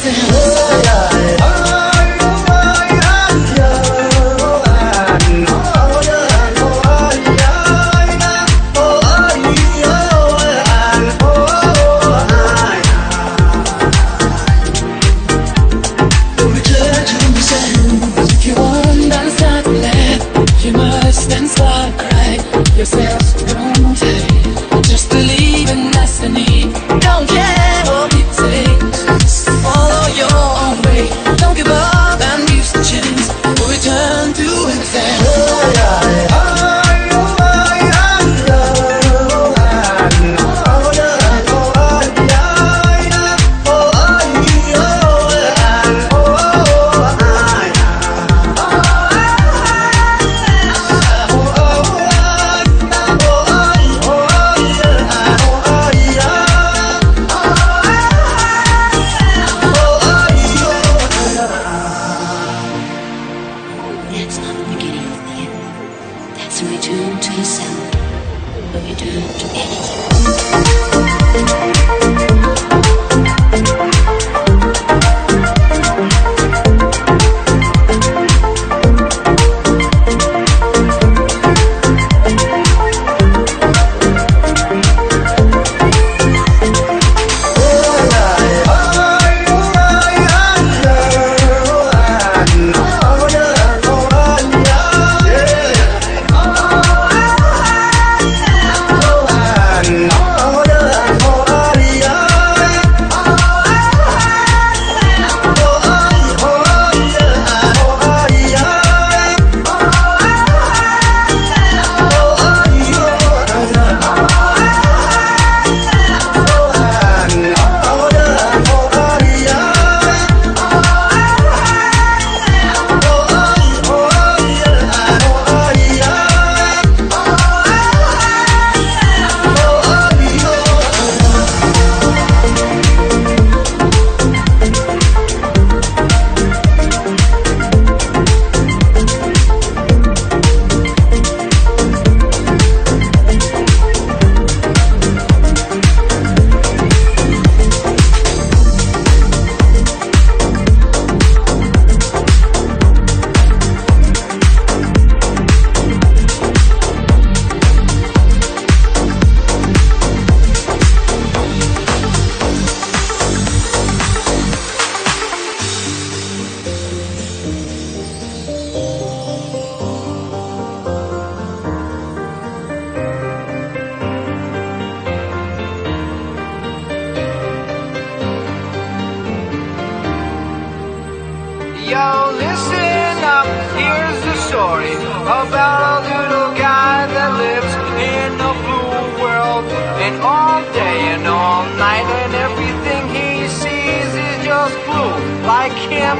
Yo, listen up, here's the story about a little guy that lives in a blue world. And all day and all night, and everything he sees is just blue. Like him,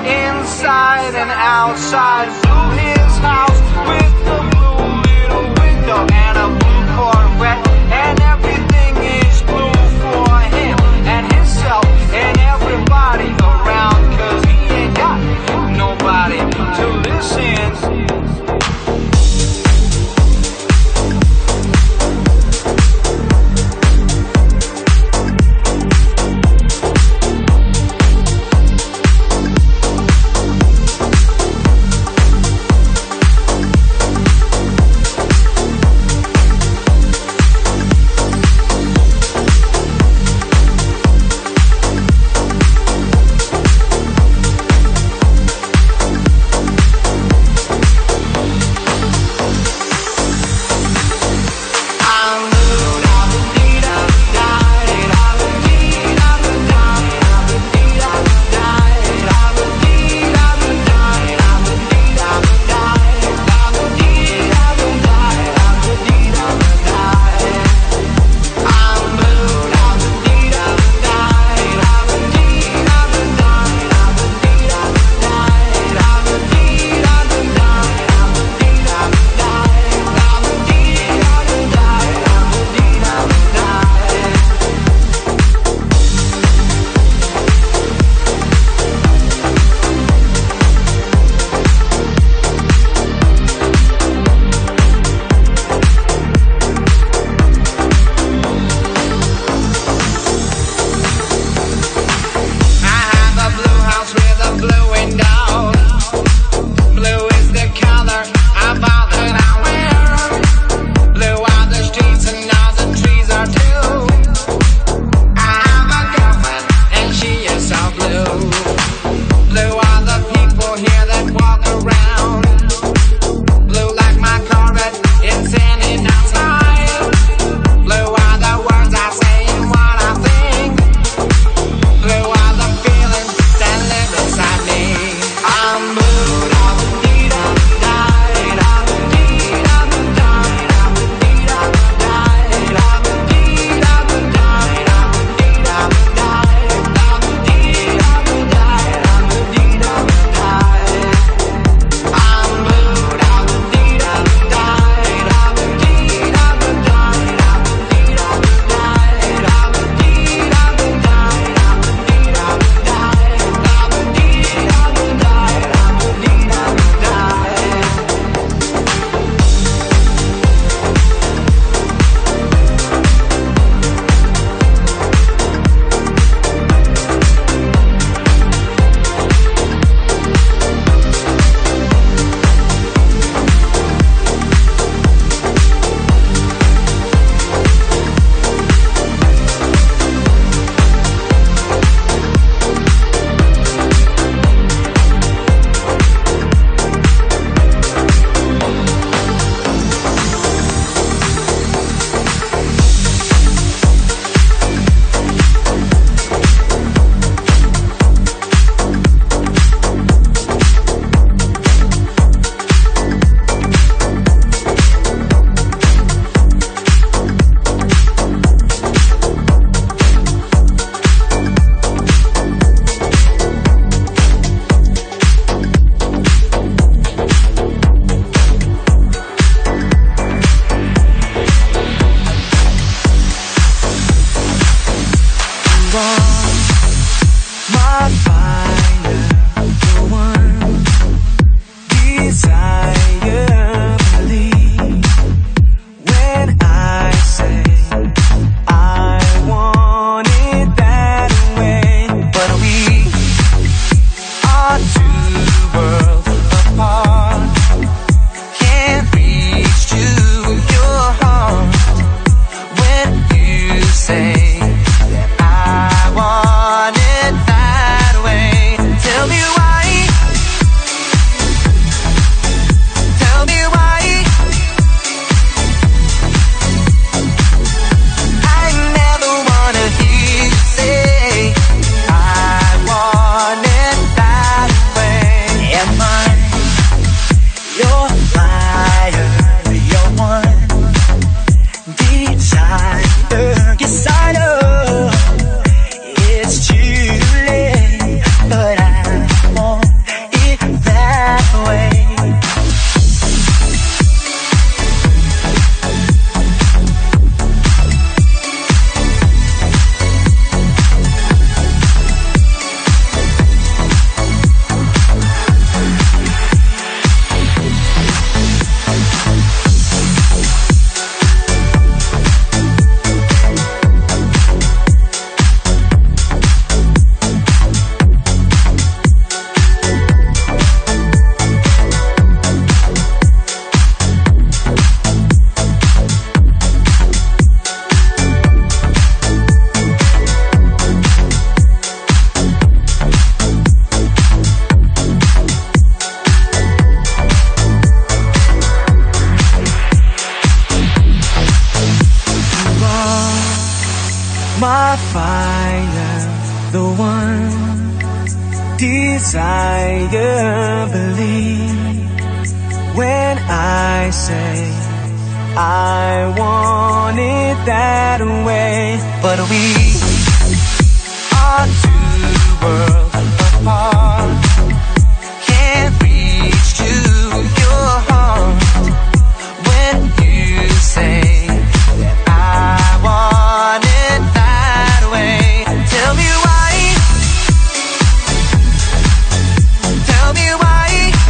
inside and outside. Blue his house with a blue little window and a blue Corvette. And everything is blue for him and himself and everybody around, 'cause he ain't got nobody to listen. fire, the one desire, believe when I say I want it that way. But we are two worlds apart, can't reach to your heart when you say that I want it that way. Tell me why, tell me why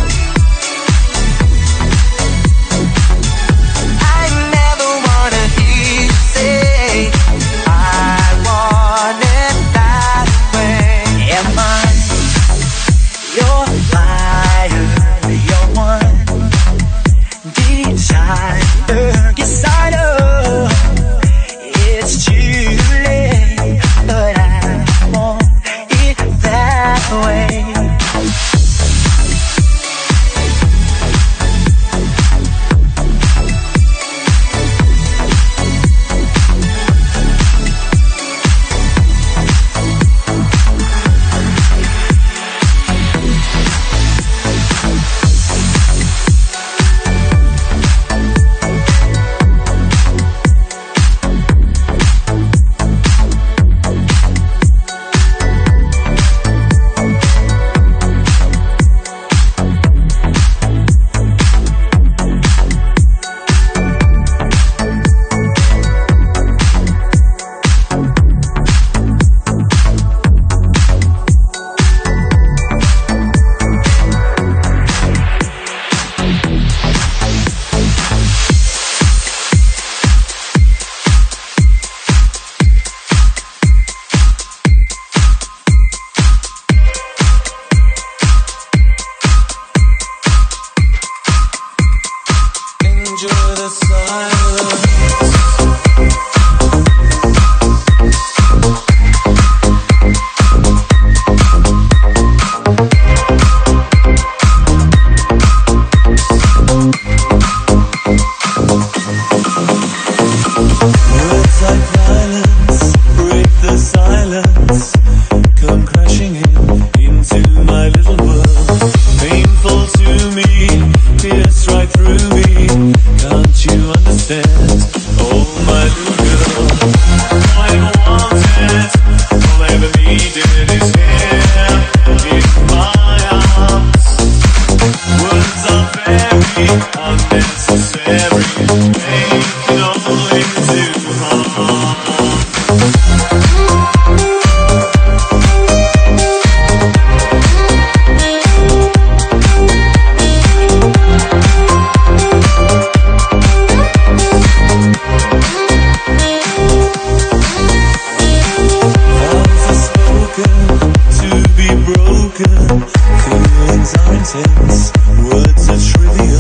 I never wanna hear you say I want it that way. Am I your fire, your one desire? Yes, I know it's too late, but I want it that way. Enjoy the silence. Words like violence break the silence, come crashing into my little world. Painful to me, pierce right through me. Can't you understand? Oh, my little girl, all I ever wanted, all I ever needed is here in my arms. Words are very unnecessary, they can only do harm. To be broken, feelings are intense, words are trivial.